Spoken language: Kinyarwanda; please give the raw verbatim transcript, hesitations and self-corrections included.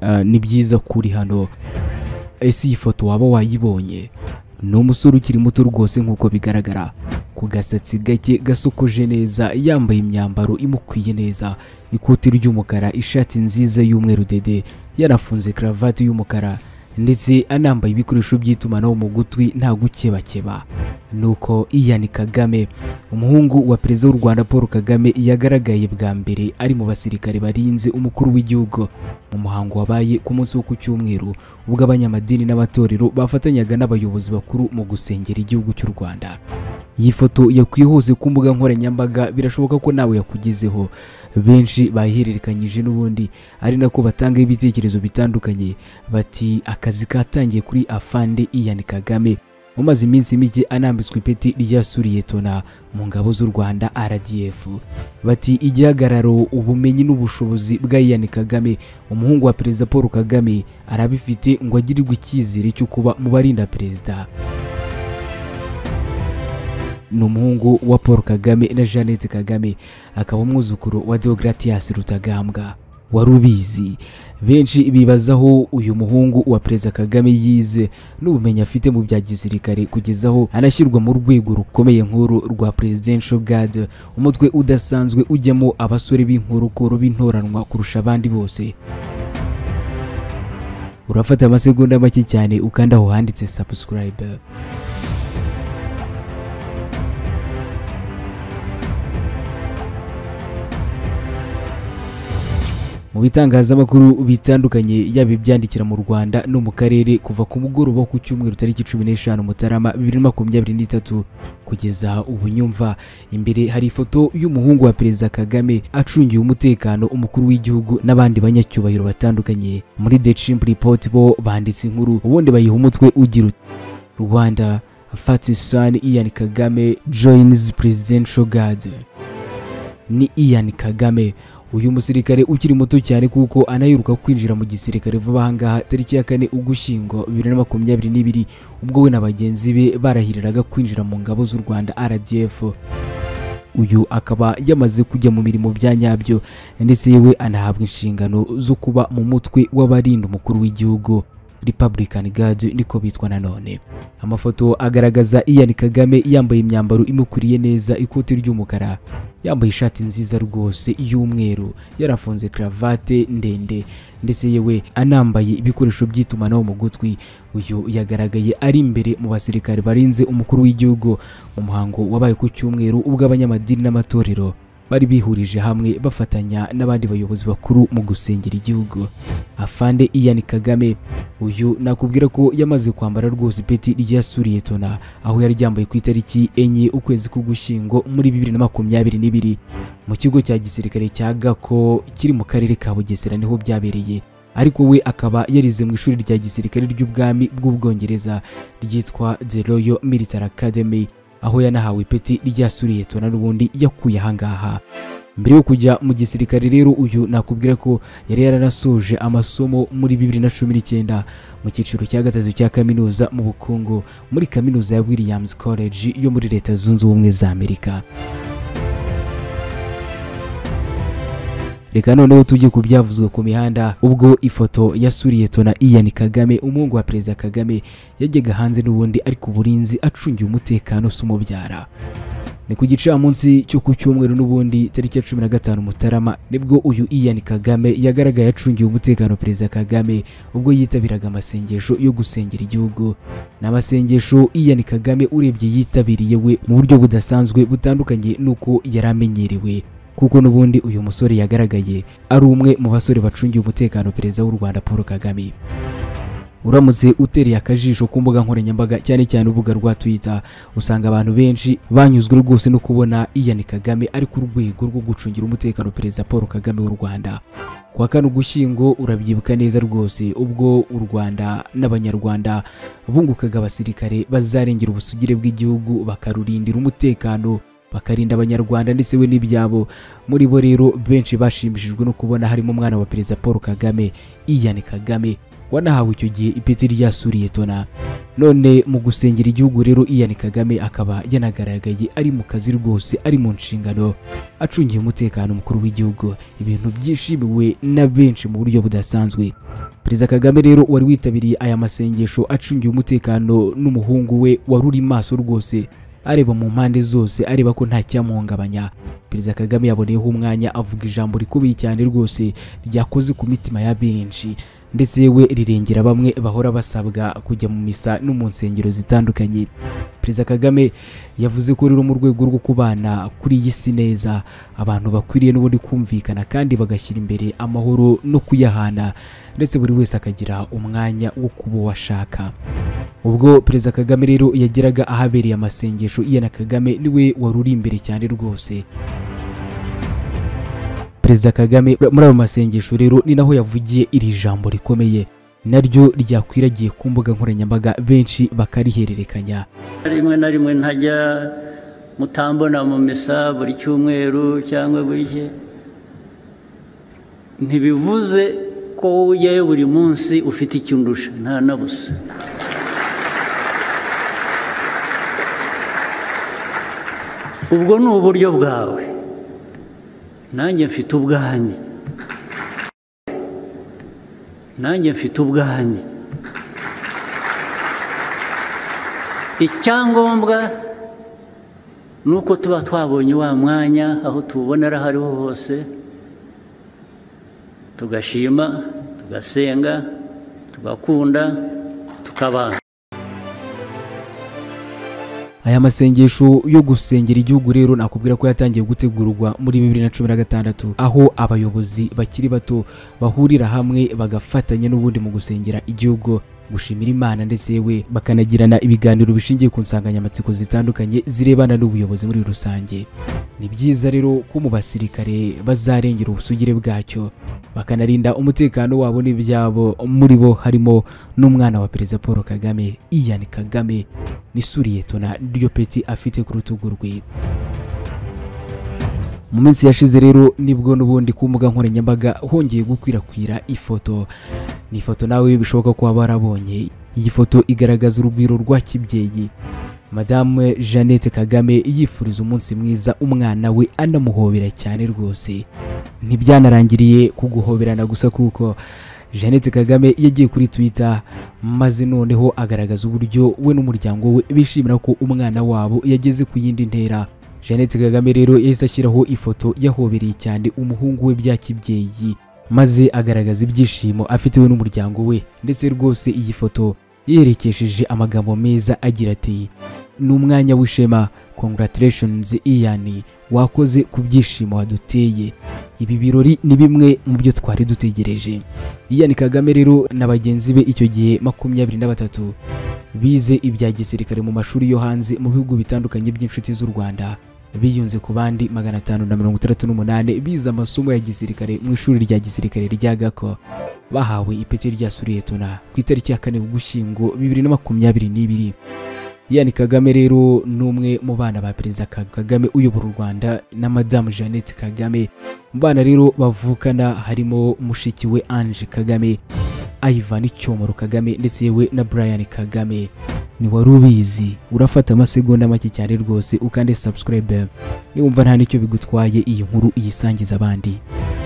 uh, ni byiza kuri hano. Ese iyi foto waba wayibonye? Ni umusore ukiri muto rwose nk'uko bigaragara, ku gasatsi gake gasokoje neza, yambaye imyambaro imukwiye neza, ikoti ry'umukara, ishati nziza y'umweru dede, yarafunze karavati y'umukara ndetse anambaye ibikoresho by'itumanaho mu gutwi nta gukebakeba. Nuko Ian Kagame, umuhungu wa perezida w'u Rwanda Paul Kagame, yagaragaye bwa mbere ari mu basirikare barinze umukuru w'igihugu mu muhango wabaye ku munsi wo ku cyumweru, ubwo abanyamadini n'abatorero bafatanyaga n'abayobozi bakuru mu gusengera igihugu cy'u Rwanda. Iyi foto yakwiye hose ku mbuga nkoranyambaga, birashoboka ko nawe yakugezeho. Benshi bayihererekanyije n'ubundi ari nako batanga ibitekerezo bitandukanye, bati akazi katangiye kuri Afande Ian Kagame umaze iminsi mike anambitswe ipeti rya Suriyetona mu ngabo z'u Rwanda R D F. Bati igihagararo, ubumenyi n'ubushobozi bwa Ian Kagame, umuhungu wa perezida Paul Kagame, arabifite ngo agirirwe icyizere cyo kuba mu barinda perezida. Ni umuhungu wa Paul Kagame na Jeannette Kagame, akaba umwuzukuru wa Deogratias Rutagambwa. Warubizi? Benshi bibazaho uyu muhungu wa perezida Kagame yize n'ubumenyi afite mu bya gisirikare kugezaho anashyirwa mu rwego rukomeye nkuru rwa Presidential Guard, umutwe udasanzwe ujyamo abasore b'inkorokoro b'intoranwa kurusha abandi bose. Urafata amasegonda make cyane ukanda aho handitse subscribe. Mu bitangazamakuru bitandukanye yaba ibyandikira mu Rwanda no mu karere, kuva ku mugoroba ku cyumweru tariki cumi n'eshanu Mutarama bibiri na makumyabiri n'itatu kugeza ubu nyumva, imbere hari ifoto y'umuhungu wa perezida Kagame acungiye umutekano umukuru w'igihugu n'abandi banyacyubahiro batandukanye. Muri The Chimp Report bo banditse inkuru ubundi bayiha umutwe ugira uti Rwanda Fat's son Ian Kagame joins Presidential Guard. Ni Ian Kagame, uyu musirikare ukiri muto cyane kuko anayiruka kwinjira mu gisirikare vuba ahangaha tariki ya kane Ugushyingo bibiri na makumyabiri n'ibiri, ubwo we na bagenzi be barahiriraga kwinjira mu ngabo z'u Rwanda R D F. Uyu akaba yamaze kujya mu mirimo bya nyabyo ndetse yewe anahabwa inshingano zo kuba mu mutwe w'abarinda umukuru w'igihugu, Republican Guard niko bitwa nanone. Amafoto agaragaza Ian Kagame yambaye imyambaro imukuriye neza, ikoti ry'umukara, yambaye ishati nziza rwose y'umweru, yarafunze karavate ndende ndetse yewe anambaye ibikoresho by'itumanaho mu gutwi. Uyu yagaragaye ari imbere mu basirikare barinze umukuru w'igihugu mu muhango wabaye ku cyumweru, ubwo abanyamadini n'amatorero bari bihurije hamwe bafatanya n'abandi bayobozi bakuru mu gusengera igihugu. Afande Ian Kagame, uyu nakubwira ko yamaze kwambara rwose ipeti rya Suriyetona, aho yari ryambaye ku itariki enye ukwezi k'Ugushyingo muri bibiri na makumyabiri n'ibiri mu kigo cya gisirikare cya Gako kiri mu karere ka Bugesera niho byabereye. Ariko we akaba yarize mu ishuri rya gisirikare ry'ubwami bw'Ubwongereza ryitwa The Royal Military Academy, aho yanahawe ipeti rya Suriyetona n'ubundi yakuye ahangaha. Mbere yo kujya mu gisirikare rero, uyu nakubwira ko yari yaranasoje amasomo muri bibiri na cumi n'icyenda mu cyiciro cya gatatu cya kaminuza mu bukungu muri kaminuza ya Williams College yo muri Leta Zunze Ubumwe za Amerika. Reka noneho tujye ku byavuzwe ku mihanda, ubwo ifoto ya Suriyetona Ian Kagame, umuhungu wa perezida Kagame, yajyaga hanze n'ubundi ariko uburinzi acungiye umutekano s'umubyara. Ni ku gicamunsi cyo ku cyumweru n'ubundi tariki ya cumi na gatanu Mutarama nibwo uyu Ian Kagame yagaragaye acungiye umutekano perezida Kagame ubwo yitabiraga amasengesho yo gusengera igihugu. N'amasengesho Ian Kagame urebye yitabiriye we mu buryo budasanzwe butandukanye nuko yaramenyerewe, kuko n'ubundi uyu musore yagaragaye ari umwe mu basore bacungiye umutekano perezida w'u Rwanda Paul Kagame. Uramutse utereye akajisho ku mbuga nkoranyambaga cyane cyane urubuga rwa Twitter, usanga abantu benshi banyuzwe rwose no kubona Ian Kagame ari ku rwego rwo gucungira umutekano perezida Paul Kagame w'u Rwanda. Kwa kane Ugushyingo urabyibuka neza rwose, ubwo u Rwanda n'abanyarwanda bungukaga abasirikare bazarengera ubusugire bw'igihugu, bakarurindira umutekano, bakarinda abanyarwanda ndetse we n'ibyabo. Muri bo rero benshi bashimishijwe no kubona harimo umwana wa perezida Paul Kagame, Ian Kagame, wanahawe icyo gihe ipeti rya Suriyetona. None mu gusengera igihugu rero Ian Kagame akaba yanagaragaye ari mu kazi rwose, ari mu nshingano, acungiye umutekano mukuru w'igihugu, ibintu byishimiwe na benshi mu buryo budasanzwe. Perezida Kagame rero wari witabiriye aya masengesho acungiye umutekano n'umuhungu we wari uri maso rwose, areba mu mpande zose, areba ko nta cyamuhungabanya. Perezida Kagame yaboneyeho umwanya avuga ijambo rikomeye cyane rwose ryakoze ku mitima ya benshi, ndetse yewe rirengera bamwe bahora basabwa kujya mu misa no mu nsengero zitandukanye. Perezida Kagame yavuze ko rero mu rwego rwo kubana kuri iyi si neza, abantu bakwiriye n'ubundi kumvikana kandi bagashyira imbere amahoro no kuyahana, ndetse buri wese akagira umwanya wo kuba washaka. Ubwo Perezida Kagame rero yageraga ahabereye amasengesho, Ian Kagame niwe wari uri imbere cyane rwose. Perezida Kagame muri ayo masengesho rero ni naho yavugiye iri jambo rikomeye, naryo ryakwiragiye ku mbuga nkoranyambaga, benshi bakarihererekanya. Rimwe na rimwe ntajya mutambona mu misa buri cyumweru cyangwa buri, ntibivuze ko ujyayo buri munsi ufite icyo undusha, nta na busa. Ubwo ni uburyo bwawe, nanjye mfite ubwanjye, nanjye mfite ubwanjye. Icyangombwa ni uko tuba twabonye wa mwanya aho tubonera aho ariho hose, tugashima, tugasenga, tugakunda, tukabana. Aya masengesho yo gusengera igihugu rero nakubwira ko yatangiye gutegurwa muri bibiri na cumi na gatandatu, aho abayobozi bakiri bato bahurira hamwe bagafatanya n'ubundi mu gusengera igihugu, gushimira Imana, ndetse yewe bakanagirana ibiganiro bishingiye ku nsanganyamatsiko zitandukanye zirebana n'ubuyobozi muri rusange. Ni byiza rero ko mu basirikare bazarengera ubusugire bwacyo, bakanarinda umutekano wabo n'ibyabo, muri bo harimo n'umwana wa Perezida Paul Kagame, Ian Kagame, ni Suriyetona ryo peti afite ku rutugu rwe. Mu minsi yashize rero nibwo n'ubundi ku mbuga nkoranyambaga hongeye gukwirakwira ifoto. Ni ifoto nawe bishoboka ko waba warabonye. Iyi foto igaragaza urugwiro rwa kibyeyi, Madame Jeannette Kagame yifuriza umunsi mwiza umwana we, anamuhobera cyane rwose. Ntibyanarangiriye kuguhoberana gusa, kuko Jeannette Kagame yagiye kuri Twitter maze noneho agaragaza uburyo we n'umuryango we bishimira ko umwana wabo yageze ku yindi ntera. Jeannette Kagame rero yahise ashyiraho ifoto yahobereye cyane umuhungu we bya kibyeyi, maze agaragaza ibyishimo afite we n'umuryango we, ndetse rwose iyi foto yerekesheje amagambo meza agira ati: ni umwanya w'ishema, congratulations Ian, wakoze ku byishimo waduteye, ibi birori ni bimwe mu byo twari dutegereje. Ian Kagame rero na bagenzi be icyo gihe makumyabiri na batatu bize ibya gisirikare mu mashuri yo hanze mu bihugu bitandukanye by'inshuti z'u Rwanda, biyunze ku bandi magana atanu na mirongo itandatu n'umunani bize amasomo ya gisirikare mu ishuri rya gisirikare rya Gako, bahawe ipeti rya Suriyetona ku itariki ya kane Ugushyingo bibiri na makumyabiri n'ibiri. Ian Kagame rero n'umwe mu bana ba Perezida Kagame uyobora u Rwanda na Madame Jeannette Kagame. Mu bana rero bavukana harimo mushiki we Ange Kagame, Ivan Cyomoro Kagame, ndetse yewe na Brian Kagame. Ni wari ubizi? Urafata amasegonda make cyane rwose ukande subscribe niwumva nta nicyo bigutwaye, iyi nkuru iyisangiza abandi.